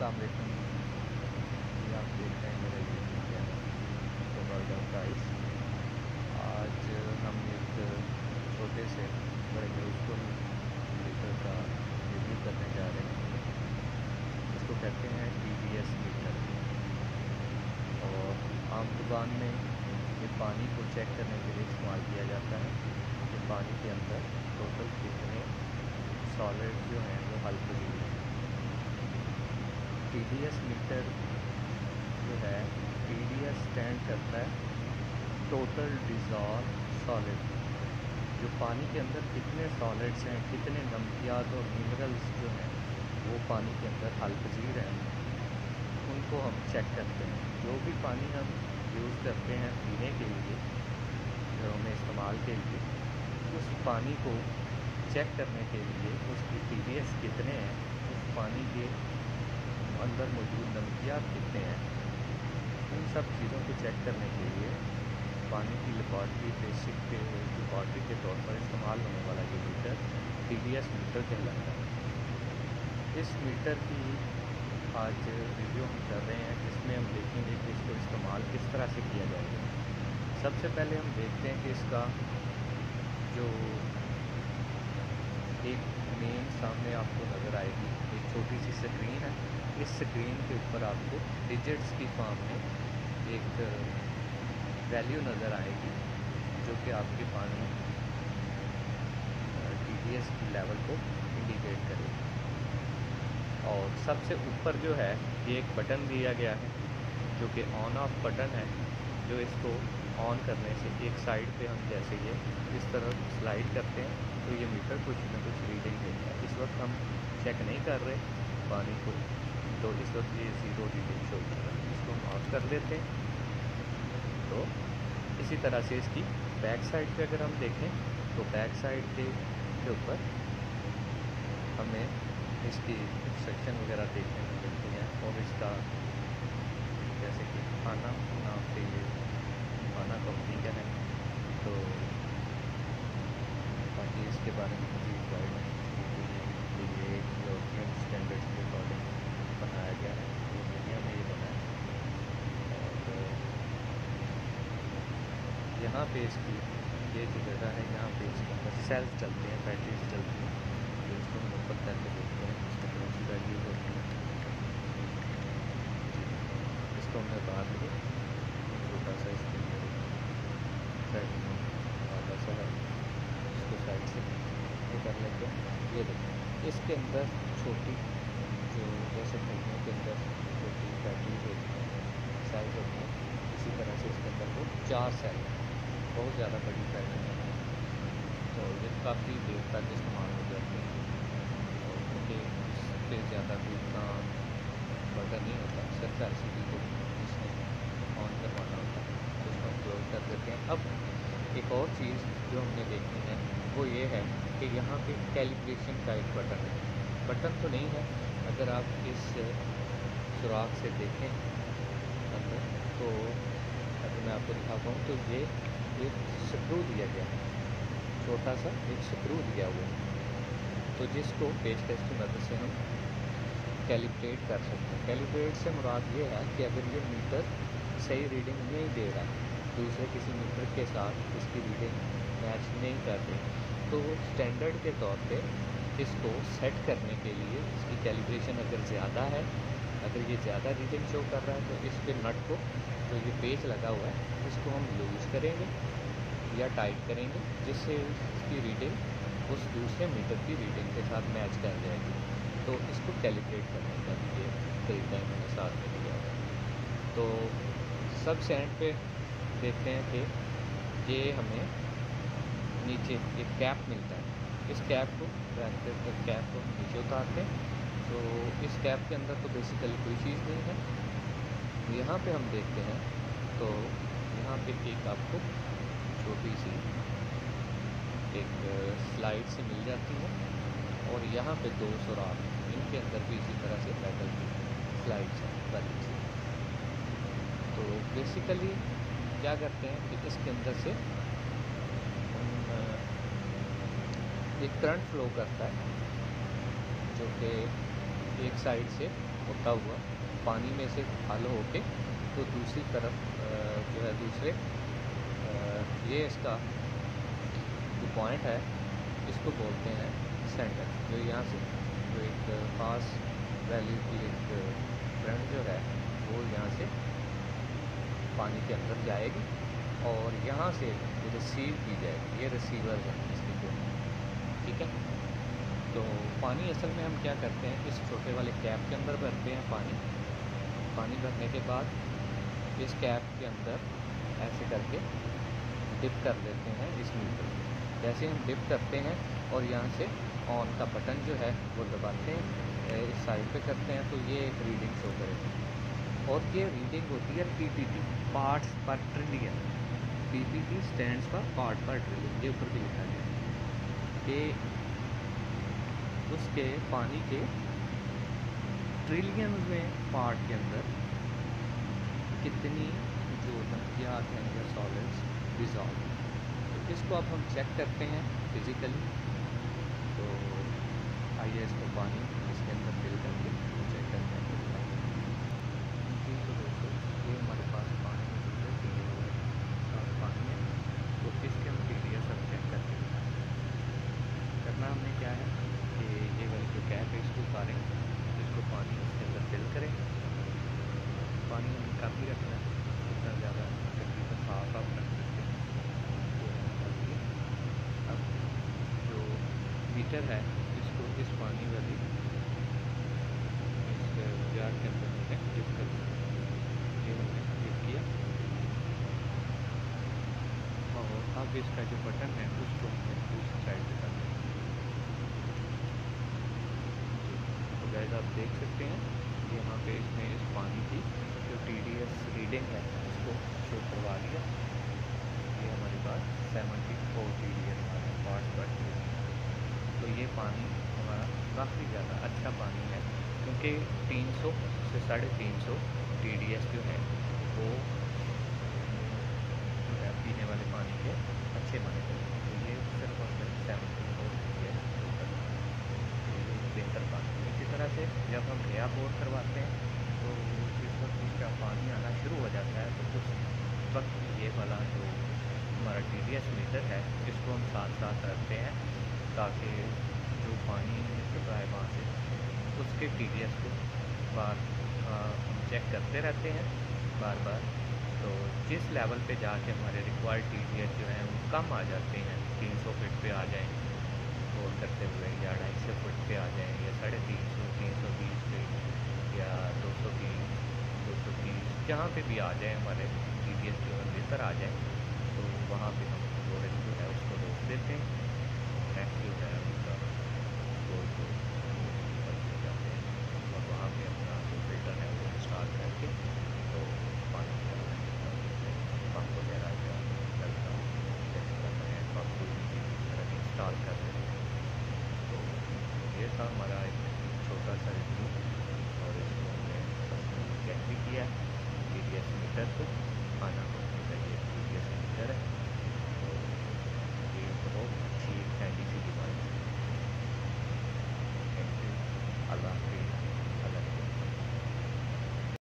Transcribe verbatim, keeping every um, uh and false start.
अस्सलाम वालेकुम। ये आप देख रहे हैं मेरा YouTube channel the world of guys. आज हम एक छोटे से बड़े यूज़फुल मीटर का रिव्यू करने जा रहे हैं। इसको कहते हैं टी डी एस मीटर, और आम जुबान में ये पानी को चेक करने के लिए इस्तेमाल किया जाता है कि पानी के अंदर टोटल कितने सॉलिड जो हैं वो हल्के हैं। टी डी एस मीटर जो है, टी डी एस स्टैंड करता है टोटल डिज़ॉल्व सॉलिड। जो पानी के अंदर कितने सॉलिड्स हैं, कितने नमकियात और मिनरल्स जो हैं वो पानी के अंदर हल्पजीर हैं, उनको हम चेक करते हैं। जो भी पानी हम यूज़ करते हैं पीने के लिए, घरों में इस्तेमाल के लिए, उस पानी को चेक करने के लिए उसकी टी डी एस कितने हैं, उस पानी के अंदर मौजूद नमकियात कितने हैं, उन सब चीज़ों को चेक करने के लिए पानी की लेबॉर्ट्री बेसिक के लेबॉर्ट्री के तौर पर इस्तेमाल होने वाला ये meter T D S meter कहलाता है। इस मीटर की आज रिव्यू हम कर रहे हैं, जिसमें हम देखेंगे कि इसको इस्तेमाल किस तरह से किया जाएगा। सबसे पहले हम देखते हैं कि इसका जो एक मेन सामने आपको नज़र आएगी, एक छोटी सी स्क्रीन है। इस स्क्रीन के ऊपर आपको डिजिट्स की फॉर्म में एक वैल्यू नज़र आएगी जो कि आपके पानी टी डी एस की लेवल को इंडिकेट करेगी। और सबसे ऊपर जो है ये एक बटन दिया गया है जो कि ऑन ऑफ बटन है, जो इसको ऑन करने से एक साइड पे हम जैसे ये इस तरह स्लाइड करते हैं तो ये मीटर कुछ न कुछ रीडिंग देता है। इस वक्त हम चेक नहीं कर रहे पानी को, तो इस वक्त ये ज़ीरो रीडिंग शो कर रहा है। इसको हम ऑफ कर लेते हैं। तो इसी तरह से इसकी बैक साइड पे अगर हम देखें तो बैक साइड के ऊपर हमें इसकी इंस्ट्रक्शन वगैरह देखने को मिलती हैं, और इसका जैसे कि खाना नाम से ये खाना कंपनी का है, तो बाकी इसके बारे में मज़ीद गाइडेंस के लिए यूरोपियन स्टैंडर्ड्स के अकॉर्डिंग बनाया गया है, दुनिया में ये बना है। और यहाँ पे इसकी ये जो जगह है, यहाँ पे इसके अंदर सेल्स चलते हैं, बैटरीज चलती हैं, तो इसको हम ओपन करके देखते हैं इसमें कौन सी वैल्यूज होती हैं। इसको हमने बाहर लिए छोटा सा इसके अंदर साइड वाला सा है, इसको साइड से ये कर लेते हैं। ये देखिए इसके अंदर छोटी जो जैसे फूलों के अंदर छोटी बैटरीज होती हैं, साइज होती हैं, इसी तरह से इसके अंदर वो चार सेल हैं, बहुत ज़्यादा बड़ी बैटरी है, तो ये काफ़ी देर तक इस्तेमाल हो जाते हैं। और क्योंकि इससे ज़्यादा भी उतना बटन नहीं होता, सिर्फ एल सी डी को इसमें ऑन करवाना होता है, तो इसको हम क्लोज कर देते हैं। अब एक और चीज़ जो हमने देखनी है वो ये है कि यहाँ पे कैलिब्रेशन का एक बटन है। बटन तो नहीं है, अगर आप इस सुराख से देखें अंदर, तो अगर मैं आपको दिखाता हूँ तो ये एक स्क्रू दिया गया है, छोटा सा एक स्क्रू दिया हुआ है, तो जिसको पेचकस की मदद से हम कैलिब्रेट कर सकते हैं। कैलिब्रेट से मुराद ये है कि अगर ये मीटर सही रीडिंग नहीं दे रहा, दूसरे किसी मीटर के साथ इसकी रीडिंग मैच नहीं कर रही, तो स्टैंडर्ड के तौर पे इसको सेट करने के लिए इसकी कैलिब्रेशन अगर ज़्यादा है, अगर ये ज़्यादा रीडिंग शो कर रहा है, तो इस पे नट को जो ये पेच लगा हुआ है इसको हम लूज़ करेंगे या टाइट करेंगे, जिससे इसकी रीडिंग उस दूसरे मीटर की रीडिंग के साथ मैच कर जाएगी। तो इसको कैलिब्रेट करने का ये तरीका मैंने साथ में दिया है। तो सब स्टैंड पे देखते हैं कि ये हमें नीचे एक कैप मिलता है, इस कैप को रखते हैं, कैप को नीचे उतारते हैं, तो इस कैप के अंदर तो बेसिकली कोई चीज़ नहीं है। यहाँ पे हम देखते हैं तो यहाँ पे एक आपको छोटी सी एक स्लाइड से मिल जाती है, और यहाँ पे दो सुराख, इनके अंदर भी इसी तरह से मेटल की स्लाइड्स हैं बनी सी। तो बेसिकली क्या करते हैं कि इसके अंदर से एक करंट फ्लो करता है, जो कि एक साइड से होता हुआ पानी में से हल होके तो दूसरी तरफ जो है दूसरे ये इसका जो पॉइंट है इसको बोलते हैं सेंटर। जो यहाँ से जो एक पास वैल्यू की एक फ्रेंड जो है वो यहाँ से पानी के अंदर जाएगी और यहाँ से रिसीव की जाएगी। ये रिसीवर है इसकी जो, ठीक है। तो पानी असल में हम क्या करते हैं, इस छोटे वाले कैप के अंदर भरते हैं पानी। पानी भरने के बाद इस कैप के अंदर ऐसे करके डिप कर देते हैं इस मीटर। जैसे हम डिप करते हैं और यहाँ से ऑन का बटन जो है वो दबाते हैं, इस साइड पे करते हैं तो ये एक रीडिंग शो करेगी। और ये रीडिंग होती है PPT, parts per trillion. PPT stands for part per trillion, ये ऊपर भी लिखा गया कि उसके पानी के ट्रिलियन में पार्ट के अंदर कितनी जो नमकियात हैं या सॉलिड्स डिज़ॉल्व। तो इसको अब हम चेक करते हैं फिज़िकली। तो आइए इसको पानी इसके अंदर फिल करके चेक करते हैं। जी तो दोस्तों ये हमारे पास पानी है, साफ पानी है। तो इसके हम टी डी एस अब चेक करके करना हमने क्या है कि ये वाली जो कैप है इसको उतारें, इसको पानी इसके अंदर फिल करें। पानी हमें काफ़ी रखना है, इतना ज़्यादा तकरीबन हाफ आप रख सकते हैं। अब जो मीटर है इसको इस पानी वाली इस जार के अंदर हमने डिप कर दिया। ये हमने डिप किया और अब इसका जो बटन है उसको हमने दूसरी साइड पे कर दिया। तो गाइस आप देख सकते हैं यहाँ पे इसमें इस पानी की जो टी डी एस रीडिंग है उसको शो करवा दिया। ये हमारे पास seventy four T D S हमारे पार्ट पर। तो ये पानी हमारा काफ़ी ज़्यादा अच्छा पानी है, क्योंकि तीन सौ से साढ़े तीन सौ टी डी एस जो है वो जो है पीने वाले पानी के अच्छे माने जाते हैं। तो ये सिर्फ और सिर्फ seventy four T D S बेहतर पानी। इसी तरह से जब हम नया बोर करवाते हैं तो जिस वक्त इसका पानी आना शुरू हो जाता है तो उस वक्त ये वाला जो हमारा टी डी एस मीटर है इसको हम साथ साथ रखते हैं, ताकि जो पानी निकल रहा है वहाँ से उसके टी डी एस को बार हम चेक करते रहते हैं बार बार। तो जिस लेवल पे जाके हमारे रिक्वायर्ड टी डी एस जो हैं वो कम आ जाते हैं, तीन सौ फीट पे आ जाएँ बोर करते हुए, या ढाई सौ फुट पे आ जाएँ, या साढ़े तीन सौ तीन सौ बीस पे, या दो सौ बीस दो सौ तीस जहाँ पे भी आ जाए हमारे टी डी एस जो है बेहतर आ जाए, तो वहाँ पे हम बोरिंग जो है उसको रोक देते हैं। नेक्स्ट जो है उसका बोर को हो जाते हैं और वहाँ पे अपना जो फिल्टर है वो इंस्टॉल करके तो पानी पंप वगैरह या करता चेक कर रहे हैं, पंप को इस तरह इंस्टॉल कर रहे हैं। तो ये था हमारा एक छोटा सा रिव्यू और इसको हमने चेक भी किया टी डी एस मीटर को आना